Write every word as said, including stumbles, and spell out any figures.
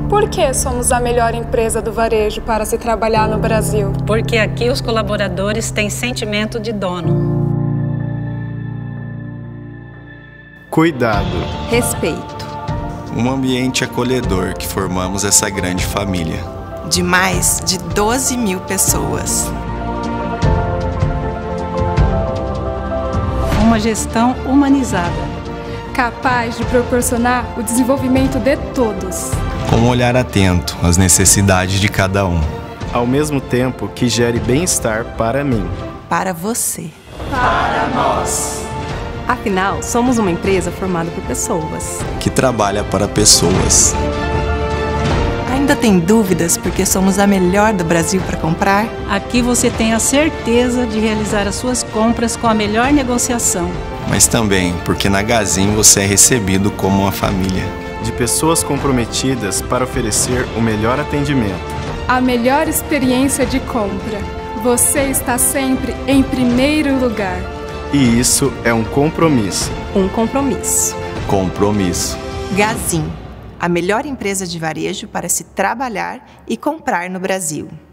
Por que somos a melhor empresa do varejo para se trabalhar no Brasil? Porque aqui os colaboradores têm sentimento de dono. Cuidado. Respeito. Um ambiente acolhedor que formamos essa grande família. De mais de doze mil pessoas. Uma gestão humanizada. Capaz de proporcionar o desenvolvimento de todos. Com um olhar atento às necessidades de cada um. Ao mesmo tempo que gere bem-estar para mim. Para você. Para nós. Afinal, somos uma empresa formada por pessoas. Que trabalha para pessoas. Ainda tem dúvidas porque somos a melhor do Brasil para comprar? Aqui você tem a certeza de realizar as suas compras com a melhor negociação. Mas também porque na Gazin você é recebido como uma família. De pessoas comprometidas para oferecer o melhor atendimento. A melhor experiência de compra. Você está sempre em primeiro lugar. E isso é um compromisso. Um compromisso. Compromisso. Gazin, a melhor empresa de varejo para se trabalhar e comprar no Brasil.